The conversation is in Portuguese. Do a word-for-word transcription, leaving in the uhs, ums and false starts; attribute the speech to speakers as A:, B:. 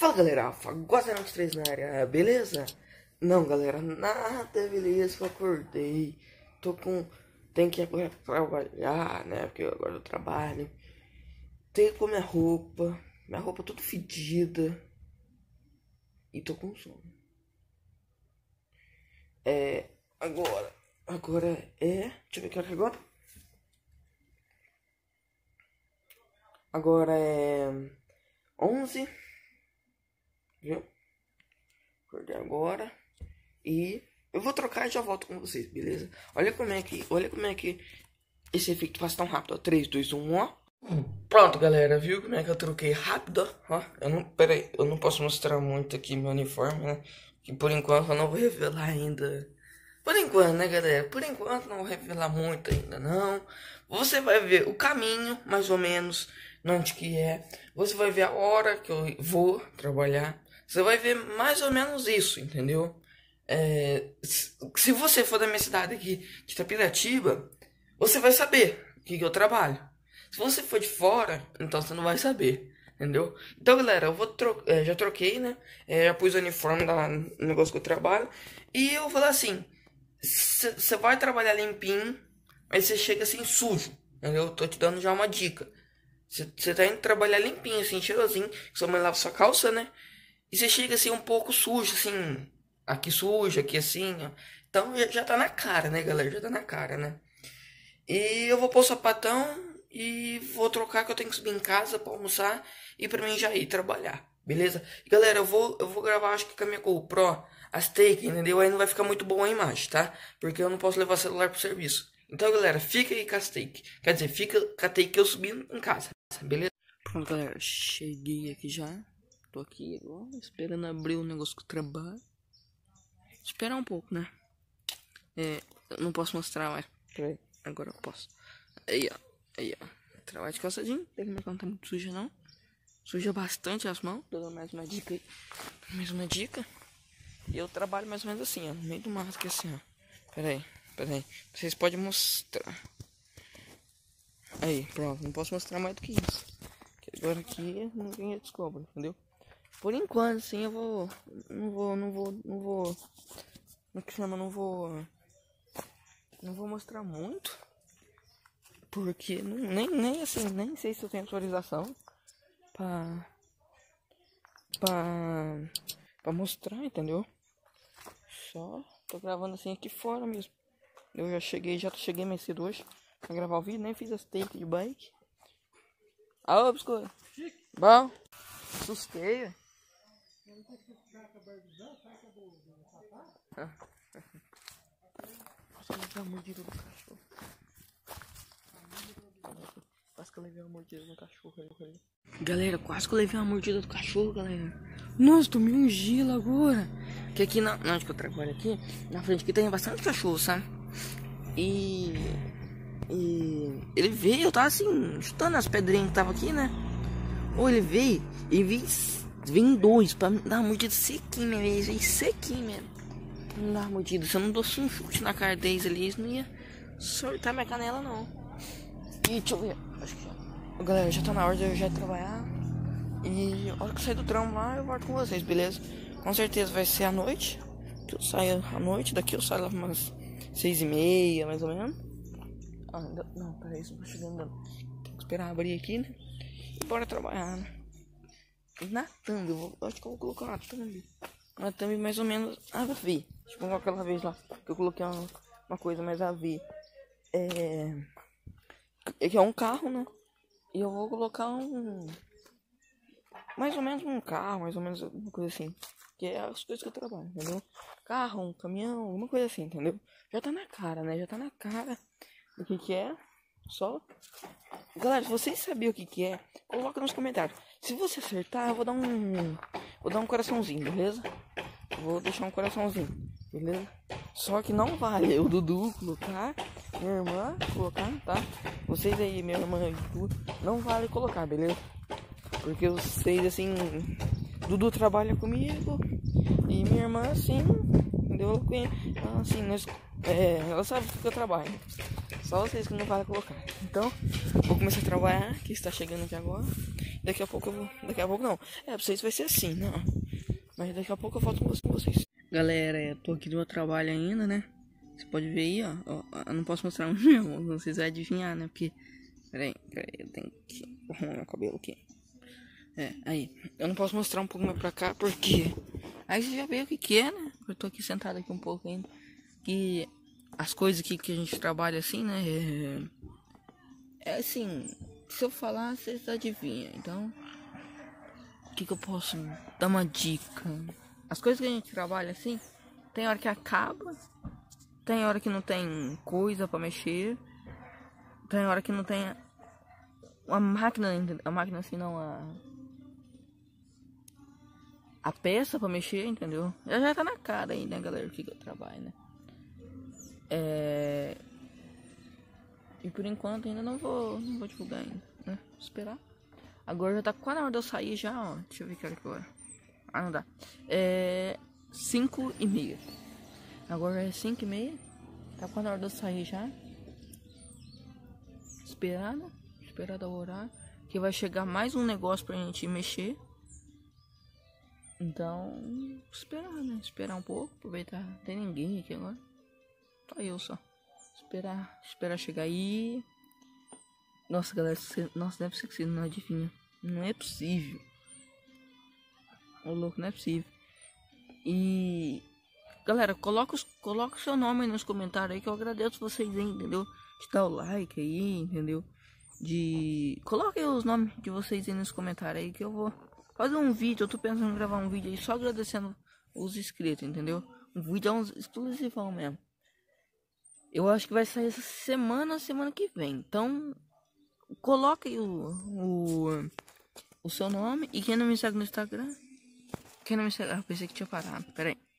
A: Fala galera, Fagosa noventa e três na área, beleza? Não galera, nada beleza, eu acordei, tô com, tenho que agora trabalhar, né, porque agora eu trabalho, tenho que pôr minha roupa, minha roupa tudo fedida, e tô com sono. É, agora, agora é, deixa eu ver que hora que é agora. Agora é onze. Viu? Acordei agora. E eu vou trocar e já volto com vocês, beleza? Olha como é que, olha como é que esse efeito passa tão rápido, ó. três, dois, um, ó. Pronto, galera, viu como é que eu troquei rápido, ó. Eu não, pera aí, eu não posso mostrar muito aqui meu uniforme, né? Que por enquanto eu não vou revelar ainda. Por enquanto, né, galera? Por enquanto não vou revelar muito ainda, não. Você vai ver o caminho, mais ou menos, onde que é. Você vai ver a hora que eu vou trabalhar. Você vai ver mais ou menos isso, entendeu? É, se você for da minha cidade aqui, de Itapiratiba, você vai saber o que, que eu trabalho. Se você for de fora, então você não vai saber, entendeu? Então, galera, eu vou tro é, já troquei, né? É, já pus o uniforme no negócio que eu trabalho. E eu vou falar assim, você vai trabalhar limpinho, mas você chega assim sujo, entendeu? Eu tô te dando já uma dica. Você tá indo trabalhar limpinho, assim, cheirosinho. Sua mãe lava sua calça, né? E você chega assim um pouco sujo, assim. Aqui sujo, aqui assim, ó. Então já, já tá na cara, né, galera? Já tá na cara, né? E eu vou pôr o sapatão e vou trocar, que eu tenho que subir em casa pra almoçar e pra mim já ir trabalhar, beleza? E, galera, eu vou, eu vou gravar, acho que com a minha GoPro, as take, entendeu? Aí não vai ficar muito bom a imagem, tá? Porque eu não posso levar celular pro serviço. Então, galera, fica aí com as take. Quer dizer, fica com a take que eu subi em casa, beleza? Pronto, galera, cheguei aqui já. Tô aqui agora, esperando abrir o negócio que eu trabalho. Esperar um pouco, né? É, eu não posso mostrar mais. Peraí, agora eu posso. Aí, ó. Aí, ó. Trabalho de calça jeans. Tem que não tá muito suja, não. Suja bastante as mãos. Dou mais uma dica aí. Mais uma dica. E eu trabalho mais ou menos assim, ó. No meio do mato aqui assim, ó. Peraí, peraí. Vocês podem mostrar. Aí, pronto. Não posso mostrar mais do que isso. Porque agora aqui ninguém descobre, entendeu? Por enquanto, sim, eu vou, não vou, não vou, não vou, como que chama, não vou, não vou mostrar muito, porque não, nem, nem assim, nem sei se eu tenho autorização pra, pra, pra mostrar, entendeu? Só tô gravando assim aqui fora mesmo. Eu já cheguei, já cheguei mais cedo hoje pra gravar o vídeo, nem fiz as take de bike. Alô, biscoito. Bom, assustei, velho. Ah. Quase que eu levei uma mordida do cachorro. Quase que eu levei uma mordida do cachorro ali. Galera, quase que eu levei uma mordida do cachorro, galera. Nossa, tomei um gelo agora. Que aqui na, onde que eu trabalho aqui, na frente aqui tem bastante cachorro, sabe? E... E... Ele veio, eu tava assim, chutando as pedrinhas que tava aqui, né? Ou ele veio e veio... Vem dois pra me dar uma mordida sequinha mesmo, vem sequinho mesmo. Não dá uma mordida, se eu não dou um chute na cara deles ali, isso não ia soltar minha canela não. E deixa eu ver, acho que já. Galera, já tá na hora de eu já trabalhar. E a hora que eu sair do trampo lá, eu volto com vocês, beleza? Com certeza vai ser à noite. Que eu saio à noite, daqui eu saio lá umas seis e meia, mais ou menos. Ah, ainda, não, peraí, isso não tô chegando. Tem que esperar abrir aqui, né? E bora trabalhar, né? Na thumb, eu vou, acho que eu vou colocar uma thumb. Uma thumb mais ou menos a ver. Tipo aquela vez lá que eu coloquei uma, uma coisa mais a ver. É. Que é um carro, né? E eu vou colocar um. Mais ou menos um carro, mais ou menos uma coisa assim. Que é as coisas que eu trabalho, entendeu? Carro, um caminhão, alguma coisa assim, entendeu? Já tá na cara, né? Já tá na cara o que que é. Só. Galera, se vocês sabiam o que que é, coloca nos comentários. Se você acertar, eu vou dar um... Vou dar um coraçãozinho, beleza? Vou deixar um coraçãozinho, beleza? Só que não vale o Dudu colocar, minha irmã colocar, tá? Vocês aí, minha irmã e Dudu, não vale colocar, beleza? Porque vocês, assim... Dudu trabalha comigo e minha irmã, assim... Entendeu? Assim, nós É, ela sabe o que eu trabalho. Só vocês que não vale colocar. Então, vou começar a trabalhar, que está chegando aqui agora. Daqui a pouco eu vou. Daqui a pouco não. É, pra vocês vai ser assim, não. Mas daqui a pouco eu volto com vocês. Galera, eu tô aqui do meu trabalho ainda, né? Você pode ver aí, ó. ó eu não posso mostrar o meu, vocês vão adivinhar, né? Porque. Peraí, peraí, eu tenho que arrumar meu cabelo aqui. É, aí. Eu não posso mostrar um pouco mais pra cá, porque. Aí você já vê o que que é, né? Eu tô aqui sentado aqui um pouco ainda. Que as coisas aqui que a gente trabalha assim, né? É, é assim, se eu falar, vocês adivinham. Então, o que que eu posso dar uma dica? As coisas que a gente trabalha assim, tem hora que acaba, tem hora que não tem coisa pra mexer, tem hora que não tem uma máquina, a máquina assim não, a a peça pra mexer, entendeu? Já já tá na cara aí, né, galera, o que que eu trabalho, né? É... E por enquanto ainda não vou, não vou divulgar ainda, né? Vou esperar. Agora já tá quase na hora de eu sair já, ó. Deixa eu ver que hora que agora. Ah, não dá. É... cinco e meia. Agora é cinco e meia. Tá quase na hora de eu sair já. Esperar, né? Esperar da horário. Que vai chegar mais um negócio pra gente mexer. Então, esperar, né? Esperar um pouco. Aproveitar. Não tem ninguém aqui agora. Só eu só. Esperar, esperar chegar aí. Nossa, galera, você, nossa, deve ser que você não adivinha. Não é possível. Ô louco, não é possível. E galera, coloca, os, coloca o seu nome aí nos comentários aí, que eu agradeço vocês aí, entendeu? De dar o like aí, entendeu? De coloca aí os nomes de vocês aí nos comentários aí, que eu vou fazer um vídeo. Eu tô pensando em gravar um vídeo aí só agradecendo os inscritos, entendeu? Um vídeo exclusivão mesmo. Eu acho que vai sair essa semana, semana que vem. Então, coloca aí o, o, o seu nome. E quem não me segue no Instagram, quem não me segue, ah, pensei que tinha parado, peraí.